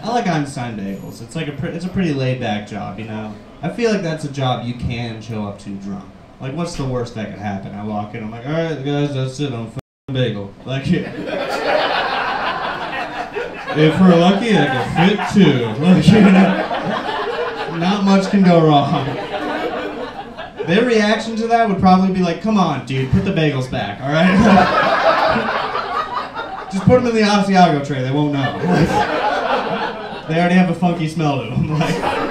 I like Einstein Bagels. It's like it's a pretty laid back job, you know. I feel like that's a job you can show up to drunk. Like, what's the worst that could happen? I walk in, I'm like, all right, guys, that's it. I'm bagel. Like, if we're lucky, I can fit two. Like, you know, not much can go wrong. Their reaction to that would probably be like, come on, dude, put the bagels back, all right? Just put them in the Asiago tray. They won't know. Like, they already have a funky smell to them. Like,